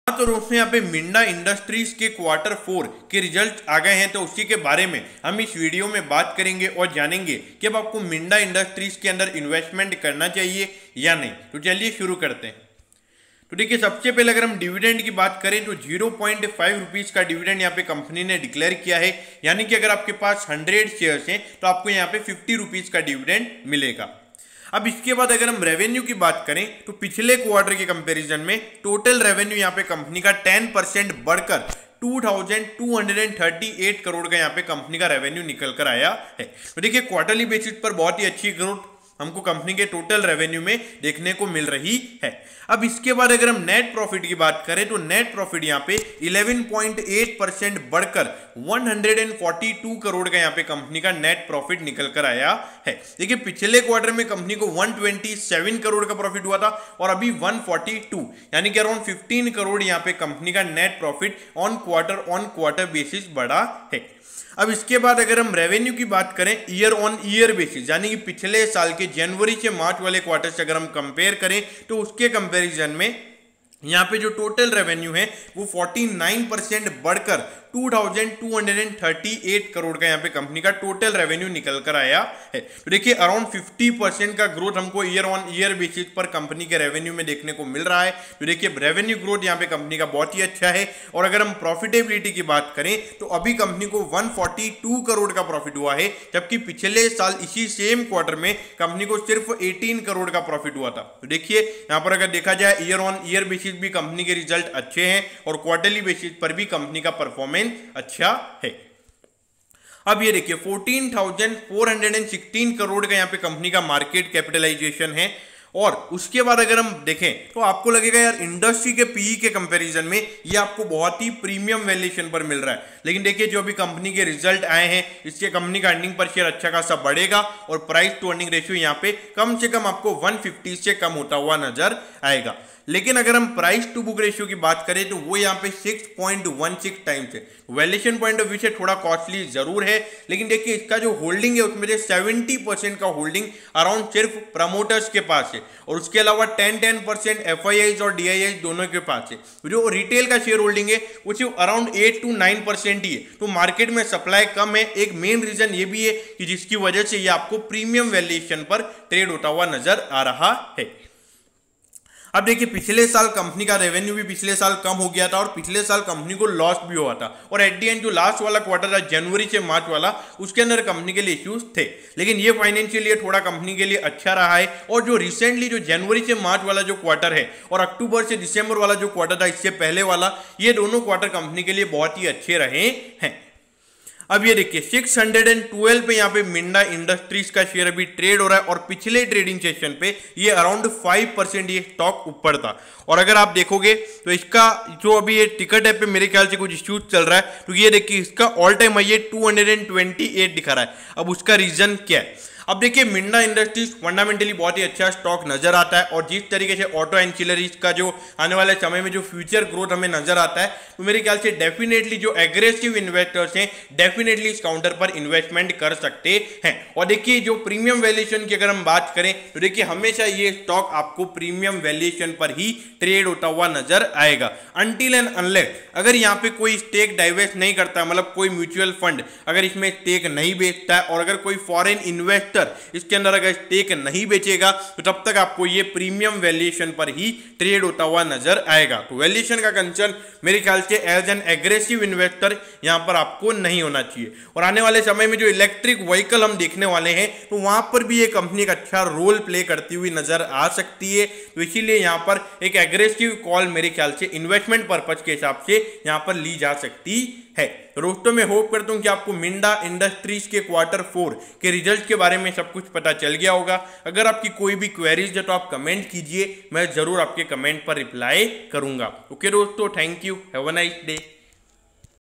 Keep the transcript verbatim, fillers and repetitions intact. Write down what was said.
हाँ तो दोस्तों यहाँ पे मिंडा इंडस्ट्रीज के क्वार्टर फोर के रिजल्ट आ गए हैं, तो उसी के बारे में हम इस वीडियो में बात करेंगे और जानेंगे कि अब आपको मिंडा इंडस्ट्रीज के अंदर इन्वेस्टमेंट करना चाहिए या नहीं। तो चलिए शुरू करते हैं। तो देखिए, सबसे पहले अगर हम डिविडेंड की बात करें तो जीरो पॉइंट फाइव रुपीज का डिविडेंड यहाँ पे कंपनी ने डिक्लेयर किया है, यानी कि अगर आपके पास हंड्रेड शेयर्स हैं तो आपको यहाँ पे फिफ्टी रुपीज का डिविडेंड मिलेगा। अब इसके बाद अगर हम रेवेन्यू की बात करें तो पिछले क्वार्टर के कंपैरिजन में टोटल रेवेन्यू यहाँ पे कंपनी का टेन परसेंट बढ़कर two thousand two hundred thirty eight crore का यहाँ पे कंपनी का रेवेन्यू निकल कर आया है। तो देखिए, क्वार्टरली बेसिस पर बहुत ही अच्छी ग्रोथ हमको कंपनी के टोटल रेवेन्यू में देखने को मिल रही है। अब इसके बाद अगर हम नेट प्रॉफिट की बात करें तो नेट प्रॉफिट यहाँ पे इलेवन पॉइंट एट परसेंट बढ़कर one hundred forty two crore का यहाँ पे कंपनी का नेट प्रॉफिट निकल कर आया है। देखिए, पिछले क्वार्टर में कंपनी को वन ट्वेंटी सेवन करोड़ का प्रॉफिट हुआ था और अभी वन फोर्टी टू, यानी कि अराउंड फिफ्टीन करोड़ यहाँ पे कंपनी का net profit on quarter on quarter basis बढ़ा है। अब इसके बाद अगर हम रेवेन्यू की बात करें ईयर ऑन ईयर बेसिस, यानी कि पिछले साल के जनवरी से मार्च वाले क्वार्टर से अगर हम कंपेयर करें तो उसके कंपैरिजन में यहाँ पे जो टोटल रेवेन्यू है वो फोर्टी नाइन परसेंट बढ़कर two thousand two hundred thirty eight crore का यहाँ पे कंपनी का टोटल रेवेन्यू निकल कर आया है। तो देखिए, अराउंड फिफ्टी परसेंट का ग्रोथ हमको ईयर ऑन ईयर बेसिस पर कंपनी के रेवेन्यू में देखने को मिल रहा है। तो देखिए, रेवेन्यू ग्रोथ यहाँ पे कंपनी का बहुत ही अच्छा है। और अगर हम प्रॉफिटेबिलिटी की बात करें तो अभी कंपनी को वन फोर्टी टू करोड़ का प्रॉफिट हुआ है, जबकि पिछले साल इसी सेम क्वार्टर में कंपनी को सिर्फ एटीन करोड़ का प्रॉफिट हुआ था। तो देखिए, यहाँ पर अगर देखा जाए ईयर ऑन ईयर बेसिस भी कंपनी के रिजल्ट अच्छे हैं और क्वार्टरली बेसिस पर भी कंपनी का परफॉर्मेंस अच्छा है। अब ये देखिए, fourteen thousand four hundred sixteen crore का यहाँ पे कंपनी का मार्केट कैपिटलाइजेशन है। और उसके बाद अगर हम देखें तो आपको लगेगा यार इंडस्ट्री के पीई के कंपैरिजन में ये आपको बहुत ही प्रीमियम वैल्यूएशन पर मिल रहा है, लेकिन देखिए जो अभी कंपनी के रिजल्ट आए हैं इससे कंपनी का अर्निंग पर शेयर अच्छा खासा बढ़ेगा और प्राइस टू अर्निंग रेशियो यहाँ पे कम से कम आपको वन फिफ्टी से कम होता हुआ नजर आएगा। लेकिन अगर हम प्राइस टू बुक रेशियो की बात करें तो वो यहाँ पे six point one six times है। वैल्यूएशन पॉइंट ऑफ व्यू से थोड़ा कॉस्टली जरूर है, लेकिन देखिए इसका जो होल्डिंग है उसमें से सेवेंटी परसेंट का होल्डिंग अराउंड सिर्फ प्रमोटर्स के पास है और उसके अलावा ten ten percent F I Is और डी आई आईज दोनों के पास है। जो रिटेल का शेयर होल्डिंग है वो सिर्फ around eight two nine percent ही है। तो मार्केट में सप्लाई कम है, एक मेन रीजन ये भी है कि जिसकी वजह से ये आपको प्रीमियम वैल्यूएशन पर ट्रेड होता हुआ नजर आ रहा है। अब देखिए, पिछले साल कंपनी का रेवेन्यू भी पिछले साल कम हो गया था और पिछले साल कंपनी को लॉस भी हुआ था और एट दी एंड जो लास्ट वाला क्वार्टर था जनवरी से मार्च वाला उसके अंदर कंपनी के लिए इश्यूज थे, लेकिन ये फाइनेंशियल ईयर थोड़ा कंपनी के लिए अच्छा रहा है। और जो रिसेंटली जो जनवरी से मार्च वाला जो क्वार्टर है और अक्टूबर से दिसंबर वाला जो क्वार्टर था इससे पहले वाला, ये दोनों क्वार्टर कंपनी के लिए बहुत ही अच्छे रहे हैं। अब ये देखिए, सिक्स हंड्रेड ट्वेल्व पे यहाँ पे मिंडा इंडस्ट्रीज का शेयर अभी ट्रेड हो रहा है और पिछले ट्रेडिंग सेशन पे ये अराउंड फाइव परसेंट ये स्टॉक ऊपर था। और अगर आप देखोगे तो इसका जो अभी ये टिकट है पे मेरे ख्याल से कुछ इश्यूज चल रहा है, तो ये देखिए इसका all time high two hundred twenty eight दिखा रहा है। अब उसका रीजन क्या है? अब देखिए, मिंडा इंडस्ट्रीज फंडामेंटली बहुत ही अच्छा स्टॉक नजर आता है और जिस तरीके से ऑटो एंसिलरीज का जो आने वाले समय में जो फ्यूचर ग्रोथ हमें नजर आता है, तो मेरे ख्याल से डेफिनेटली जो एग्रेसिव इन्वेस्टर्स हैं डेफिनेटली इस काउंटर पर इन्वेस्टमेंट कर सकते हैं। और देखिए, जो प्रीमियम वैल्यूएशन की अगर हम बात करें तो देखिए हमेशा ये स्टॉक आपको प्रीमियम वैल्यूएशन पर ही ट्रेड होता हुआ नजर आएगा, अनटिल एंड अनलेस अगर यहाँ पे कोई स्टेक डाइवेस्ट नहीं करता, मतलब कोई म्यूचुअल फंड अगर इसमें स्टेक नहीं बेचता है और अगर कोई फॉरेन इन्वेस्टर इसके अंदर अगर स्टेक नहीं बेचेगा तो तब तक आपको ये प्रीमियम वैल्यूएशन पर ही ट्रेड होता हुआ नजर आएगा। तो वैल्यूएशन का कंसर्न मेरे ख्याल से एज एन एग्रेसिव इन्वेस्टर यहां पर आपको नहीं होना चाहिए। और आने वाले समय में जो इलेक्ट्रिक व्हीकल हम देखने वाले हैं तो वहां पर भी ये कंपनी का अच्छा रोल प्ले करती हुई नजर आ सकती है। तो इसीलिए यहां पर एक एग्रेसिव कॉल मेरे ख्याल से इन्वेस्टमेंट पर्पज के हिसाब से यहां पर ली जा सकती है। तो दोस्तों, मैं होप करता हूं कि आपको मिंडा इंडस्ट्रीज के क्वार्टर फोर के रिजल्ट के बारे में सब कुछ पता चल गया होगा। अगर आपकी कोई भी क्वेरीज है तो आप कमेंट कीजिए, मैं जरूर आपके कमेंट पर रिप्लाई करूंगा। ओके दोस्तों, thank you, have a nice day.